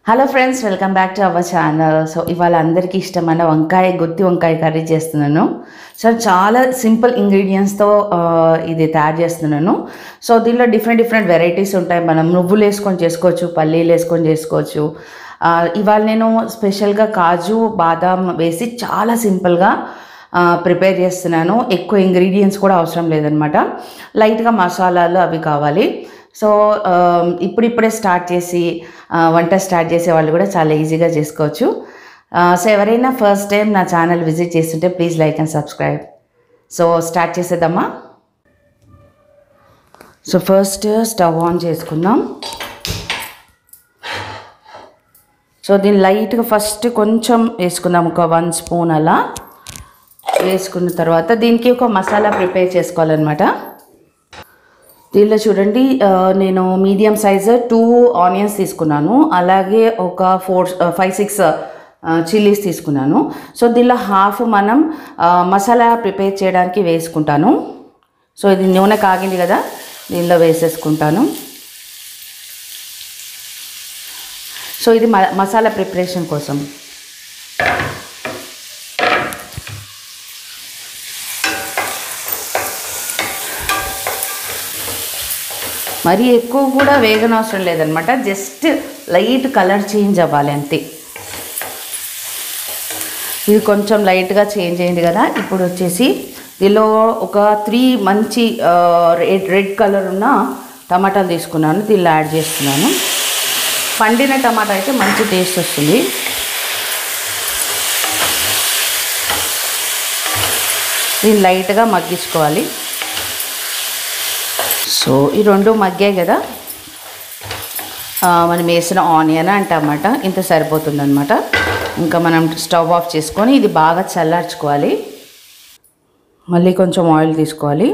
Hello friends, welcome back to our channel. So ఇవాళ అందరికీ ఇష్టమైన వంకాయ గుత్తి వంకాయ కర్రీ చేస్తున్నాను. సో చాలా సింపుల్ ఇంగ్రీడియంట్స్తో ఇది తయారు చేస్తున్నాను. సో దీనిలో డిఫరెంట్ వెరైటీస్ ఉంటాయి. మనం నువ్వులు వేసుకొని చేసుకోవచ్చు, పల్లీలు వేసుకొని చేసుకోవచ్చు. ఇవాళ నేను స్పెషల్గా కాజు బాదాం వేసి చాలా సింపుల్గా ప్రిపేర్ చేస్తున్నాను. ఎక్కువ ఇంగ్రీడియంట్స్ కూడా అవసరం లేదనమాట. లైట్గా మసాలాలు అవి కావాలి. సో ఇప్పుడిప్పుడే స్టార్ట్ చేసి వంట స్టార్ట్ చేసే వాళ్ళు కూడా చాలా ఈజీగా చేసుకోవచ్చు. సో ఎవరైనా ఫస్ట్ టైం నా ఛానల్ విజిట్ చేస్తుంటే please like and subscribe. So start చేసేద్దామా. సో ఫస్ట్ స్టవ్ ఆన్ చేసుకుందాం. సో దీన్ని లైట్గా ఫస్ట్ కొంచెం వేసుకుందాం, ఒక 1 స్పూన్ అలా వేసుకున్న తర్వాత దీనికి ఒక మసాలా ప్రిపేర్ చేసుకోవాలన్నమాట. దీనిలో చూడండి, నేను మీడియం సైజు 2 ఆనియన్స్ తీసుకున్నాను, అలాగే ఒక 5-6 చిల్లీస్ తీసుకున్నాను. సో దీనిలో హాఫ్ మనం మసాలా ప్రిపేర్ చేయడానికి వేసుకుంటాను. సో ఇది నూనె కాగింది కదా, దీనిలో వేసేసుకుంటాను. సో ఇది మసాలా ప్రిపరేషన్ కోసం. మరీ ఎక్కువ కూడా వేగనవసరం లేదనమాట, జస్ట్ లైట్ కలర్ చేంజ్ అవ్వాలి అంతే. ఇది కొంచెం లైట్గా చేంజ్ అయింది కదా. ఇప్పుడు వచ్చేసి దీనిలో ఒక 3 మంచి రెడ్ కలర్ ఉన్న టమాటాలు తీసుకున్నాను, దీనిలో యాడ్ చేస్తున్నాను. పండిన టమాటా అయితే మంచి టేస్ట్ వస్తుంది. దీన్ని లైట్గా మగ్గించుకోవాలి. సో ఈ 2 మగ్గాయి కదా, మనం వేసిన ఆనియన్ అండ్ టమాటా ఇంత సరిపోతుందన్నమాట. ఇంకా మనం స్టవ్ ఆఫ్ చేసుకొని ఇది బాగా చల్లార్చుకోవాలి. మళ్ళీ కొంచెం ఆయిల్ తీసుకోవాలి.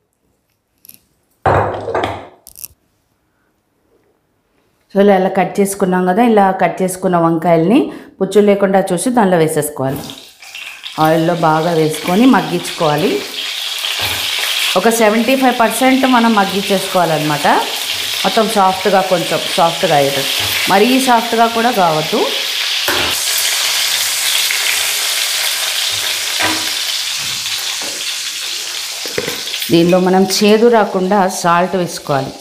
సో ఇలా కట్ చేసుకున్నాం కదా, ఇలా కట్ చేసుకున్న వంకాయల్ని పుచ్చులు లేకుండా చూసి దానిలో వేసేసుకోవాలి. ఆయిల్లో బాగా వేసుకొని మగ్గించుకోవాలి. ఒక 75% మనం మగ్గించేసుకోవాలన్నమాట. మొత్తం సాఫ్ట్గా, కొంచెం సాఫ్ట్గా అయ్యేది, మరీ సాఫ్ట్గా కూడా కావద్దు. దీనిలో మనం చేదు రాకుండా సాల్ట్ వేసుకోవాలి.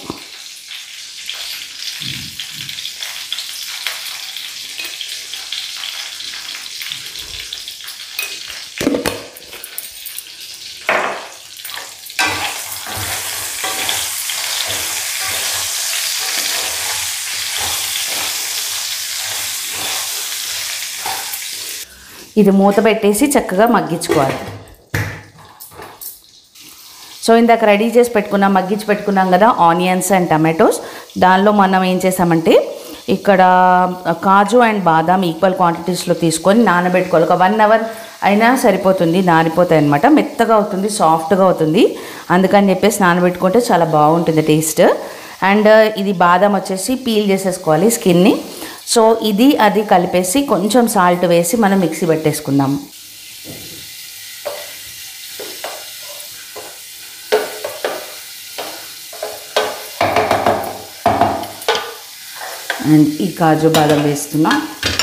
ఇది మూత పెట్టేసి చక్కగా మగ్గించుకోవాలి. సో ఇందాక రెడీ చేసి పెట్టుకున్నాం, మగ్గించి పెట్టుకున్నాం కదా ఆనియన్స్ అండ్ టమాటోస్. దానిలో మనం ఏం చేసామంటే ఇక్కడ కాజు అండ్ బాదాం ఈక్వల్ క్వాంటిటీస్లో తీసుకొని నానబెట్టుకోవాలి. ఒక 1 అవర్ అయినా సరిపోతుంది, నానిపోతాయి అన్నమాట. మెత్తగా అవుతుంది, సాఫ్ట్గా అవుతుంది. అందుకని చెప్పేసి నానబెట్టుకుంటే చాలా బాగుంటుంది టేస్ట్. అండ్ ఇది బాదాం వచ్చేసి పీల్ చేసేసుకోవాలి స్కిన్ని. సో ఇది అది కలిపేసి కొంచెం సాల్ట్ వేసి మనం మిక్సీ పెట్టేసుకుందాం. అండ్ ఈ కాజు బాదం వేస్తున్నా.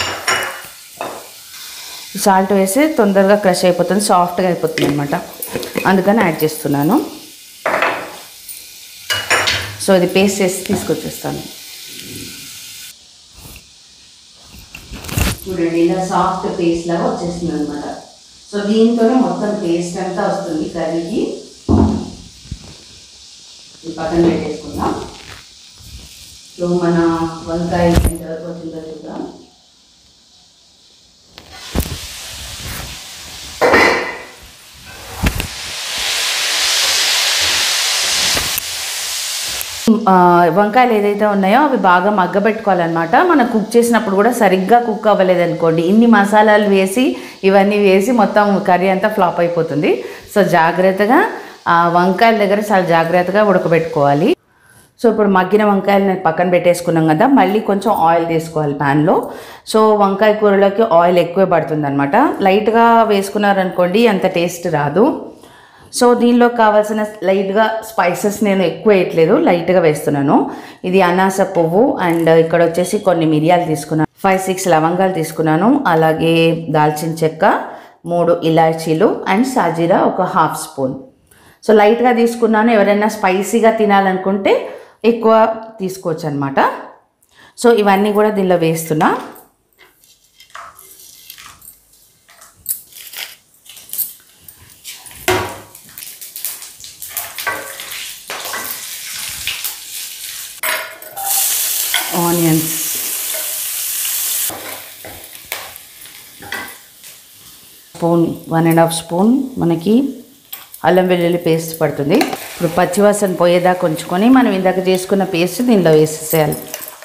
సాల్ట్ వేసి తొందరగా క్రష్ అయిపోతుంది, సాఫ్ట్గా అయిపోతుంది అనమాట. అందుకని యాడ్ చేస్తున్నాను. సో ఇది పేస్ట్ చేసి తీసుకొచ్చేస్తాను. చూడండి, ఇలా సాఫ్ట్ పేస్ట్ లాగా వచ్చేస్తుంది అనమాట. సో దీంతోనే మొత్తం పేస్ట్ అంతా వస్తుంది కర్రీకి. ఈ పక్కన పెట్టేసుకుందాం. సో మన వంకాయ ఎంతవరకు వచ్చిందో చూద్దాం. వంకాయలు ఏదైతే ఉన్నాయో అవి బాగా మగ్గబెట్టుకోవాలన్నమాట. మనం కుక్ చేసినప్పుడు కూడా సరిగ్గా కుక్ అవ్వలేదనుకోండి, ఇన్ని మసాలాలు వేసి ఇవన్నీ వేసి మొత్తం కర్రీ అంతా ఫ్లాప్ అయిపోతుంది. సో జాగ్రత్తగా వంకాయల దగ్గర చాలా జాగ్రత్తగా ఉడకబెట్టుకోవాలి. సో ఇప్పుడు మగ్గిన వంకాయలు నేను పక్కన పెట్టేసుకున్నాం కదా, మళ్ళీ కొంచెం ఆయిల్ తీసుకోవాలి ప్యాన్లో. సో వంకాయ కూరలోకి ఆయిల్ ఎక్కువే పడుతుంది అనమాట. లైట్గా వేసుకున్నారనుకోండి అంత టేస్ట్ రాదు. సో దీనిలో కావాల్సిన లైట్గా స్పైసెస్ నేను ఎక్కువ వేయట్లేదు, లైట్గా వేస్తున్నాను. ఇది అనాస పువ్వు అండ్ ఇక్కడ వచ్చేసి కొన్ని మిరియాలు తీసుకున్నాను. 5-6 లవంగాలు తీసుకున్నాను. అలాగే దాల్చిన చెక్క, 3 ఇలాచీలు అండ్ సాజీరా ఒక హాఫ్ స్పూన్. సో లైట్గా తీసుకున్నాను. ఎవరైనా స్పైసీగా తినాలనుకుంటే ఎక్కువ తీసుకోవచ్చు అనమాట. సో ఇవన్నీ కూడా దీనిలో వేస్తున్నా. ఆనియన్స్, స్పూన్ 1.5 స్పూన్ మనకి అల్లం వెల్లుల్లి పేస్ట్ పడుతుంది. ఇప్పుడు పచ్చివాసన పోయేదాకా ఉంచుకొని మనం ఇందాక చేసుకున్న పేస్ట్ దీనిలో వేసేసేయాలి.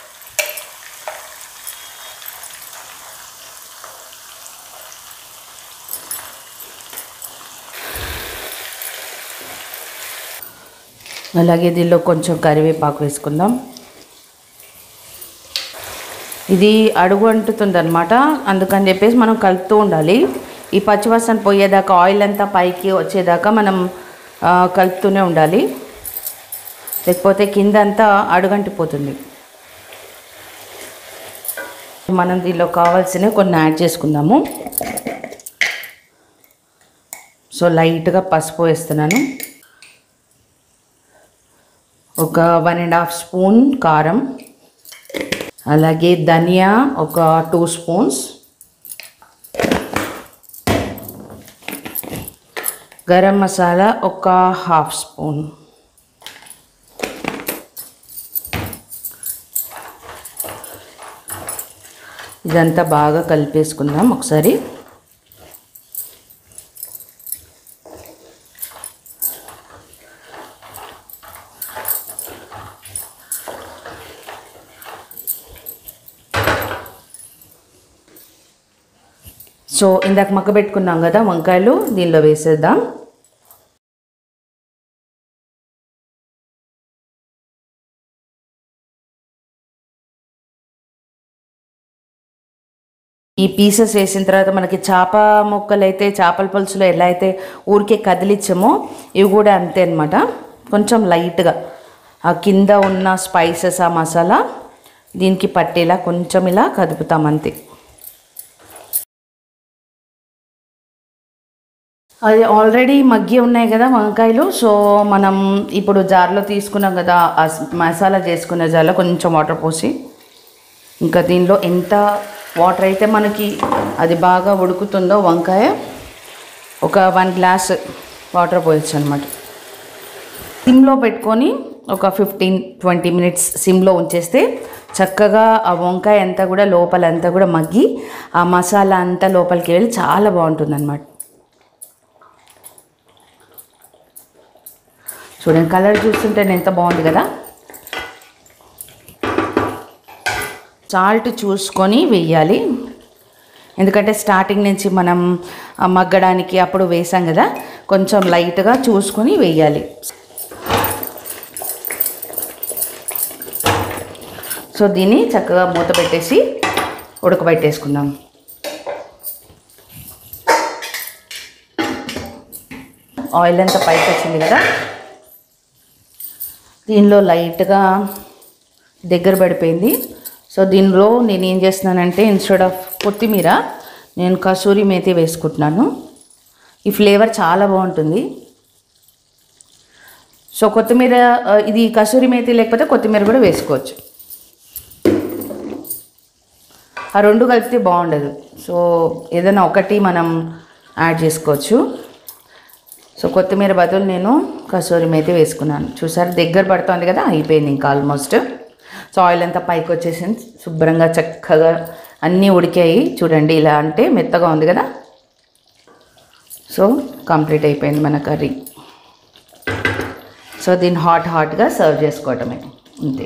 అలాగే దీనిలో కొంచెం కరివేపాకు వేసుకుందాం. ఇది అడుగు అంటుతుంది అనమాట, అందుకని చెప్పేసి మనం కలుపుతూ ఉండాలి. ఈ పచ్చివాసన పోయేదాకా, ఆయిల్ అంతా పైకి వచ్చేదాకా మనం కలుపుతూనే ఉండాలి, లేకపోతే కింద అంతా అడుగంటిపోతుంది. మనం దీనిలో కావాల్సినవి కొన్ని యాడ్ చేసుకుందాము. సో లైట్గా పసుపు వేస్తున్నాను. ఒక 1.5 స్పూన్ కారం, అలాగే ధనియా ఒక 2 స్పూన్స్, గరం మసాలా ఒక హాఫ్ స్పూన్, ఇదంతా బాగా కలిపేసుకుందాం ఒకసారి. సో ఇందాక మగ్గబెట్టుకున్నాం కదా వంకాయలు, దీనిలో వేసేద్దాం. ఈ పీసెస్ వేసిన తర్వాత మనకి చేప ముక్కలు అయితే, చేపల పులుసులో ఎలా అయితే ఊరికే కదిలిచ్చామో ఇవి కూడా అంతే అనమాట. కొంచెం లైట్గా ఆ కింద ఉన్న స్పైసెస్, ఆ మసాలా దీనికి పట్టేలా కొంచెం ఇలా కదుపుతాం అంతే. అది ఆల్రెడీ మగ్గి ఉన్నాయి కదా వంకాయలు. సో మనం ఇప్పుడు జార్లో తీసుకున్నాం కదా, ఆ మసాలా చేసుకున్న జార్లో కొంచెం వాటర్ పోసి, ఇంకా దీనిలో ఎంత వాటర్ అయితే మనకి అది బాగా ఉడుకుతుందో వంకాయ, ఒక 1 గ్లాస్ వాటర్ పోయచ్చు అనమాట. సిమ్లో పెట్టుకొని ఒక 15-20 మినిట్స్ సిమ్లో ఉంచేస్తే చక్కగా ఆ వంకాయ అంతా కూడా లోపలంతా కూడా మగ్గి ఆ మసాలా అంతా లోపలికి వెళ్ళి చాలా బాగుంటుంది అనమాట. చూడండి, కలర్ చూస్తుంటే ఎంత బాగుంది కదా. సాల్ట్ చూసుకొని వేయాలి, ఎందుకంటే స్టార్టింగ్ నుంచి మనం మగ్గడానికి అప్పుడు వేసాం కదా, కొంచెం లైట్గా చూసుకొని వేయాలి. సో దీన్ని చక్కగా మూత పెట్టేసి ఉడకబెట్టేసుకుందాం. ఆయిల్ అంతా పైకి వచ్చింది కదా, దీనిలో లైట్గా దగ్గర పడిపోయింది. సో దీనిలో నేను ఏం చేస్తున్నానంటే, ఇన్స్టెడ్ ఆఫ్ కొత్తిమీర నేను కసూరి మేతి వేసుకుంటున్నాను. ఈ ఫ్లేవర్ చాలా బాగుంటుంది. సో కొత్తిమీర, ఇది కసూరి మేతి లేకపోతే కొత్తిమీర కూడా వేసుకోవచ్చు. ఆ రెండు కలిపితే బాగుండదు. సో ఏదైనా ఒకటి మనం యాడ్ చేసుకోవచ్చు. సో కొత్తిమీర బదులు నేను కసూరి మేతి వేసుకున్నాను. చూసారు, దగ్గర పడుతుంది కదా, అయిపోయింది ఇంకా ఆల్మోస్ట్. సో ఆయిల్ అంతా పైకి వచ్చేసింది, శుభ్రంగా చక్కగా అన్నీ ఉడికాయి. చూడండి, ఇలా అంటే మెత్తగా ఉంది కదా. సో కంప్లీట్ అయిపోయింది మన కర్రీ. సో దీన్ని హాట్గా సర్వ్ చేసుకోవటమే అంతే.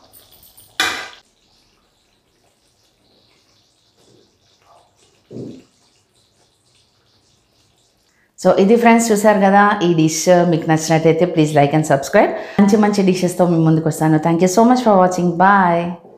సో ఇది ఫ్రెండ్స్, చూసారు కదా ఈ డిష్. మీకు నచ్చినట్టయితే ప్లీజ్ లైక్ అండ్ సబ్స్క్రైబ్. మంచి డిషెస్తో మీ ముందుకు వస్తాను. Thank you so much for watching. Bye.